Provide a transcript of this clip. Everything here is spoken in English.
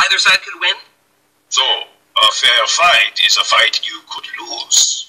either side could win? So, a fair fight is a fight you could lose.